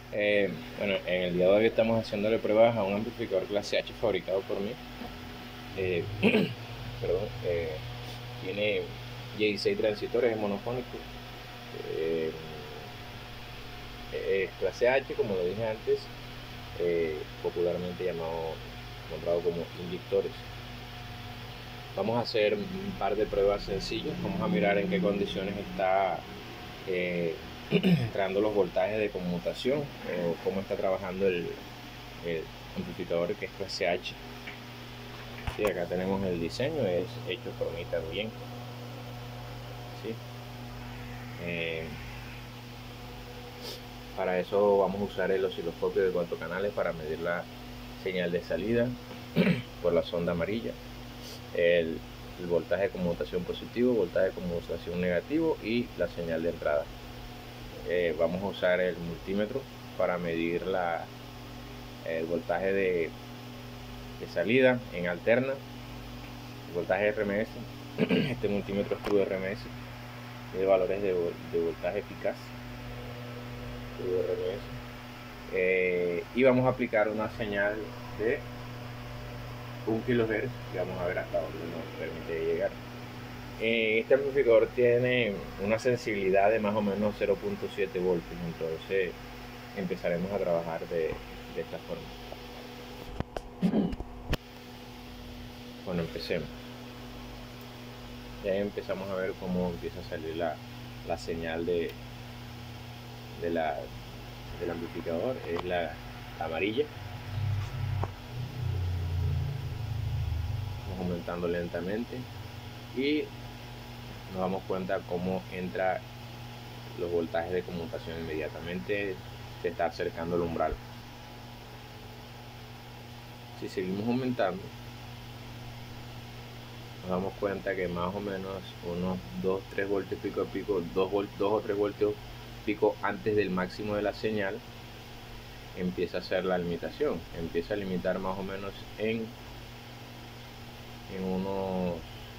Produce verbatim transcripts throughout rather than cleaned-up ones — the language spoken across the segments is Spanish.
Eh, bueno, en el día de hoy estamos haciéndole pruebas a un amplificador clase H fabricado por mí. Eh, perdón, eh, tiene dieciséis transistores, es monofónico. Eh, es clase H, como lo dije antes, eh, popularmente llamado, nombrado como inyectores. Vamos a hacer un par de pruebas sencillas. Vamos a mirar en qué condiciones está eh, entrando los voltajes de conmutación, o cómo está trabajando el, el amplificador que es clase H. Sí, acá tenemos el diseño, es hecho por mí también. ¿Sí? Eh, para eso vamos a usar el osciloscopio de cuatro canales para medir la señal de salida por la sonda amarilla, el, el voltaje de conmutación positivo, voltaje de conmutación negativo y la señal de entrada. Eh, vamos a usar el multímetro para medir la, el voltaje de, de salida en alterna, el voltaje R M S. Este multímetro es True R M S, de valores de, de voltaje eficaz, True R M S. Eh, y vamos a aplicar una señal de un kilohertz y vamos a ver hasta dónde nos permite llegar. Eh, este amplificador tiene una sensibilidad de más o menos cero punto siete voltios, entonces empezaremos a trabajar de, de esta forma. Bueno, empecemos. Ya empezamos a ver cómo empieza a salir la, la señal de, de la, del amplificador, es la, la amarilla. Vamos aumentando lentamente y nos damos cuenta cómo entra los voltajes de conmutación. Inmediatamente se está acercando el umbral. Si seguimos aumentando, nos damos cuenta que más o menos unos dos tres voltios pico a pico, dos o tres voltios pico antes del máximo de la señal, empieza a hacer la limitación. Empieza a limitar más o menos en, en unos,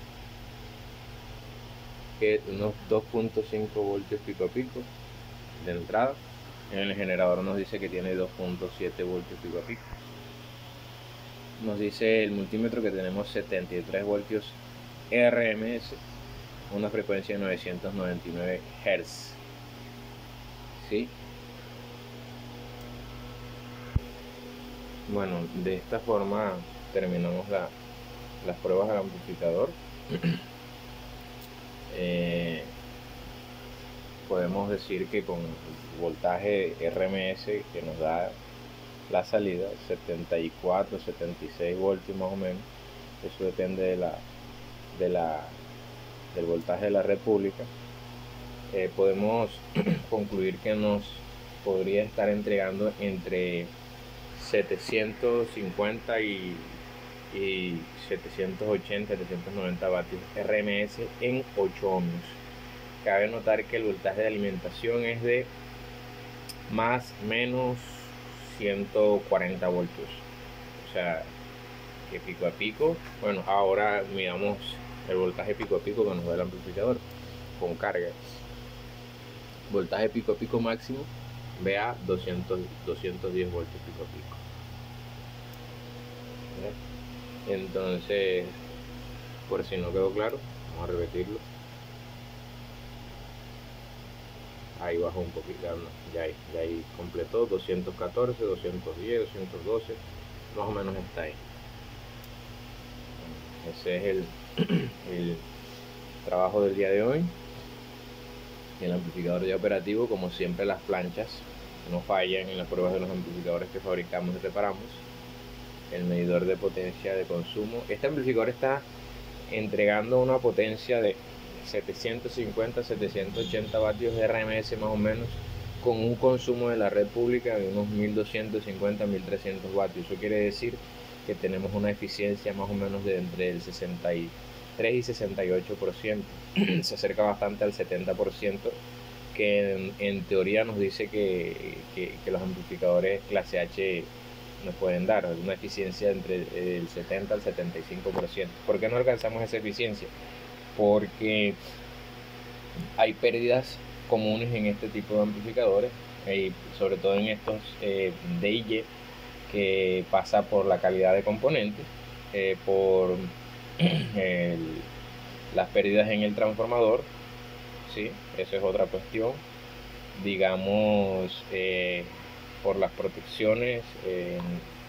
unos dos punto cinco voltios pico a pico de entrada. En el generador nos dice que tiene dos punto siete voltios pico a pico. Nos dice el multímetro que tenemos setenta y tres voltios R M S, una frecuencia de novecientos noventa y nueve hertz. ¿Sí? Bueno, de esta forma terminamos la, las pruebas del amplificador. eh, podemos decir que con el voltaje R M S que nos da la salida, setenta y cuatro, setenta y seis voltios más o menos, eso depende de la, de la, del voltaje de la red pública, eh, podemos concluir que nos podría estar entregando entre setecientos cincuenta y, y setecientos ochenta, setecientos noventa vatios R M S en ocho ohmios. Cabe notar que el voltaje de alimentación es de más menos ciento cuarenta voltios, o sea que pico a pico. Bueno, ahora miramos el voltaje pico a pico que nos da el amplificador con carga. Voltaje pico a pico máximo, vea doscientos, doscientos diez voltios pico a pico. Entonces, por si no quedó claro, vamos a repetirlo. Ahí bajó un poquito, ya ahí, ya ahí completó, doscientos catorce, doscientos diez, doscientos doce, más o menos está ahí. Ese es el, el trabajo del día de hoy. El amplificador ya operativo, como siempre las planchas no fallan en las pruebas de los amplificadores que fabricamos y reparamos. El medidor de potencia de consumo. Este amplificador está entregando una potencia de setecientos cincuenta, setecientos ochenta vatios de R M S más o menos, con un consumo de la red pública de unos mil doscientos cincuenta, mil trescientos vatios. Eso quiere decir que tenemos una eficiencia más o menos de entre el sesenta y tres y sesenta y ocho por ciento. Se acerca bastante al setenta por ciento, que en, en teoría nos dice que, que, que los amplificadores clase H nos pueden dar una eficiencia entre el setenta al setenta y cinco por ciento. ¿Por qué no alcanzamos esa eficiencia? Porque hay pérdidas comunes en este tipo de amplificadores, eh, sobre todo en estos eh, D I Y, que pasa por la calidad de componentes, eh, por el, las pérdidas en el transformador, ¿sí? Eso es otra cuestión. Digamos, eh, por las protecciones en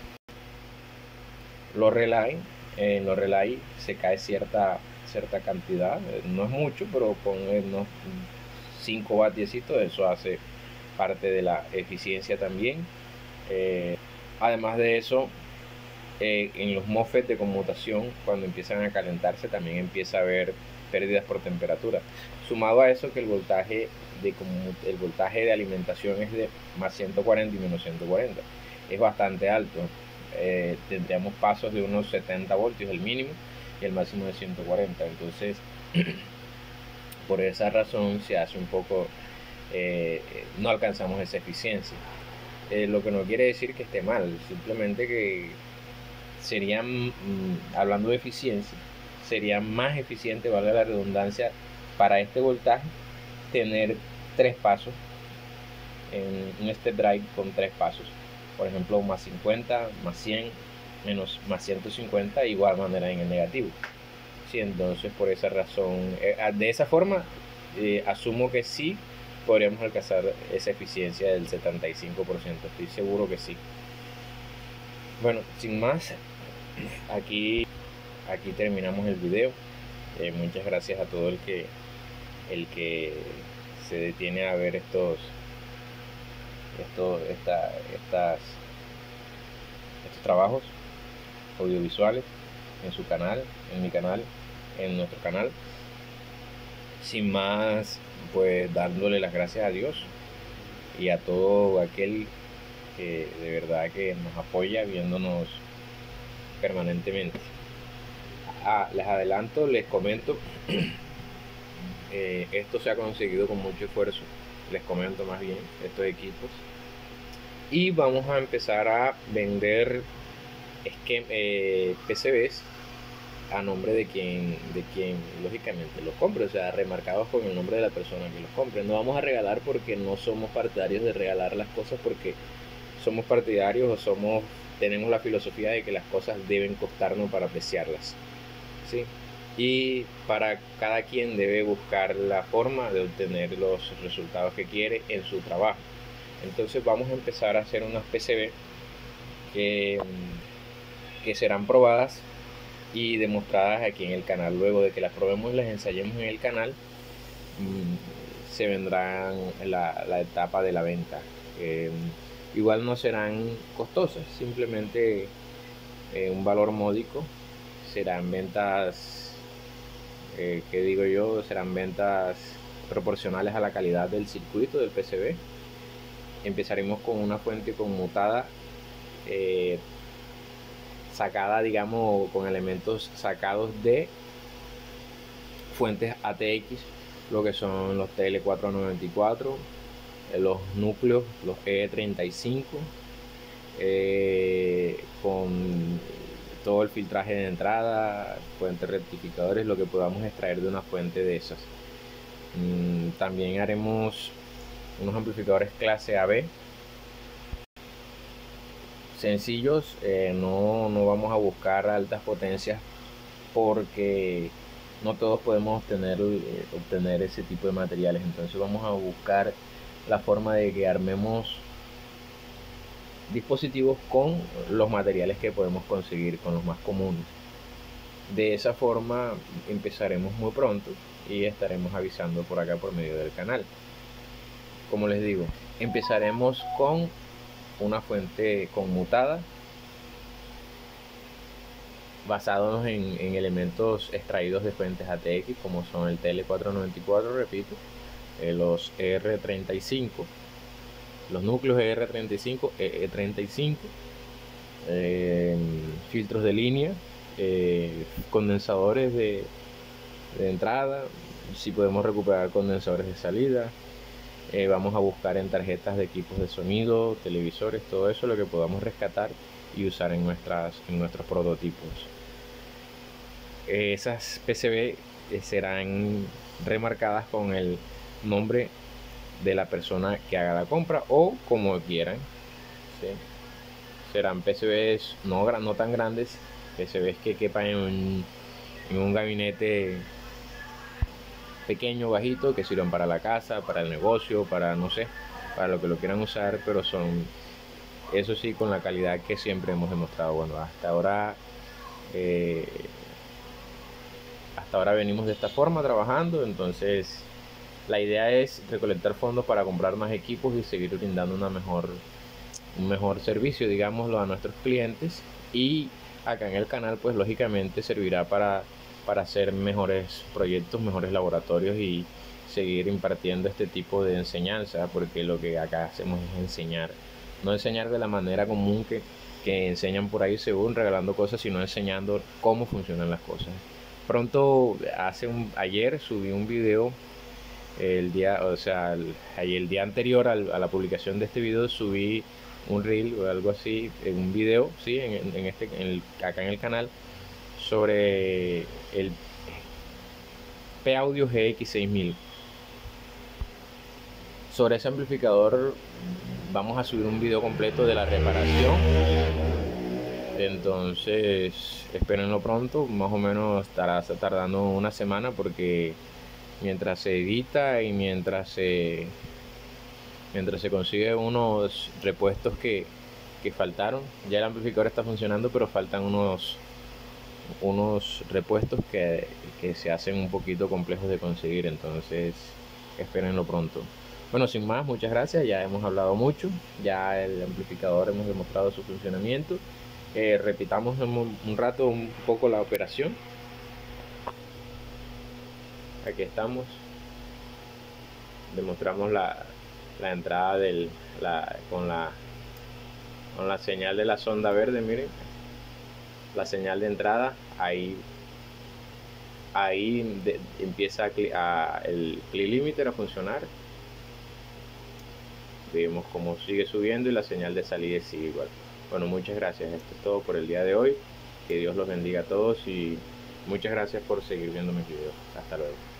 los relay. En los relay se cae cierta, cierta cantidad, no es mucho, pero con unos cinco vatiecitos, eso hace parte de la eficiencia también. Eh, además de eso, eh, en los MOSFET de conmutación, cuando empiezan a calentarse, también empieza a haber pérdidas por temperatura. Sumado a eso, que el voltaje de, el voltaje de alimentación es de más ciento cuarenta y menos ciento cuarenta, es bastante alto. Eh, tendríamos pasos de unos setenta voltios el mínimo y el máximo de ciento cuarenta. Entonces por esa razón se hace un poco, eh, no alcanzamos esa eficiencia. Eh, lo que no quiere decir que esté mal, simplemente que sería, mmm, hablando de eficiencia, sería más eficiente, valga la redundancia, para este voltaje tener tres pasos en un step drive con tres pasos, por ejemplo más cincuenta, más cien, menos más ciento cincuenta, igual manera en el negativo. Sí, entonces por esa razón, eh, de esa forma eh, asumo que sí podríamos alcanzar esa eficiencia del setenta y cinco por ciento, estoy seguro que sí. Bueno, sin más, aquí aquí terminamos el video. Eh, muchas gracias a todo el que el que se detiene a ver estos estos esta, estas estos trabajos audiovisuales en su canal, en mi canal, en nuestro canal. Sin más, pues dándole las gracias a Dios y a todo aquel que de verdad que nos apoya viéndonos permanentemente. Ah, les adelanto, les comento, eh, esto se ha conseguido con mucho esfuerzo, les comento más bien, estos equipos, y vamos a empezar a vender eh, P C Bs a nombre de quien, de quien lógicamente los compre, o sea, remarcados con el nombre de la persona que los compre. No vamos a regalar porque no somos partidarios de regalar las cosas, porque somos partidarios o somos, tenemos la filosofía de que las cosas deben costarnos para apreciarlas, ¿sí? Y para cada quien debe buscar la forma de obtener los resultados que quiere en su trabajo. Entonces vamos a empezar a hacer unas P C B que, que serán probadas y demostradas aquí en el canal. Luego de que las probemos y las ensayemos en el canal, mmm, se vendrán la, la etapa de la venta. Eh, igual no serán costosas, simplemente eh, un valor módico. Serán ventas, eh, que digo yo, serán ventas proporcionales a la calidad del circuito del P C B. Empezaremos con una fuente conmutada, eh, sacada, digamos, con elementos sacados de fuentes A T X, lo que son los T L cuatrocientos noventa y cuatro, los núcleos, los E treinta y cinco, eh, con todo el filtraje de entrada, fuentes rectificadores, lo que podamos extraer de una fuente de esas. Mm, también haremos unos amplificadores clase A B, sencillos, eh, no, no vamos a buscar altas potencias porque no todos podemos obtener, eh, obtener ese tipo de materiales. Entonces vamos a buscar la forma de que armemos dispositivos con los materiales que podemos conseguir, con los más comunes. De esa forma empezaremos muy pronto y estaremos avisando por acá por medio del canal. Como les digo, empezaremos con una fuente conmutada basados en, en elementos extraídos de fuentes A T X, como son el T L cuatrocientos noventa y cuatro, repito, eh, los E R treinta y cinco, los núcleos E R treinta y cinco, E E treinta y cinco, eh, filtros de línea, eh, condensadores de, de entrada, si podemos recuperar condensadores de salida. Eh, vamos a buscar en tarjetas de equipos de sonido, televisores, todo eso lo que podamos rescatar y usar en, nuestras, en nuestros prototipos. Eh, esas P C B eh, serán remarcadas con el nombre de la persona que haga la compra o como quieran, ¿sí? Serán P C Bs no, no tan grandes, P C Bs que quepan en un, en un gabinete pequeño, bajito, que sirvan para la casa, para el negocio, para no sé, para lo que lo quieran usar, pero son, eso sí, con la calidad que siempre hemos demostrado. Bueno, hasta ahora eh, hasta ahora venimos de esta forma trabajando, entonces la idea es recolectar fondos para comprar más equipos y seguir brindando una mejor, un mejor servicio, digámoslo, a nuestros clientes. Y acá en el canal, pues lógicamente servirá para, para hacer mejores proyectos, mejores laboratorios y seguir impartiendo este tipo de enseñanza, porque lo que acá hacemos es enseñar, no enseñar de la manera común que, que enseñan por ahí según regalando cosas, sino enseñando cómo funcionan las cosas. Pronto, hace un, ayer subí un video, el día, o sea, el, el día anterior al, a la publicación de este video subí un reel o algo así, un video, sí, en, en este, en el, acá en el canal, sobre el P-Audio G X seis mil. Sobre ese amplificador vamos a subir un video completo de la reparación, entonces espérenlo pronto, más o menos estará tardando una semana porque mientras se edita y mientras se mientras se consigue unos repuestos que, que faltaron. Ya el amplificador está funcionando, pero faltan unos unos repuestos que, que se hacen un poquito complejos de conseguir, entonces espérenlo pronto. Bueno, sin más, muchas gracias, ya hemos hablado mucho, ya el amplificador hemos demostrado su funcionamiento. Eh, repitamos un, un rato un poco la operación. Aquí estamos, demostramos la, la entrada del, la, con, la, con la señal de la sonda verde, miren, la señal de entrada, ahí, ahí de, empieza a, a, el click limiter a funcionar. Vemos cómo sigue subiendo y la señal de salida sigue igual. Bueno, muchas gracias, esto es todo por el día de hoy, que Dios los bendiga a todos y muchas gracias por seguir viendo mis videos. Hasta luego.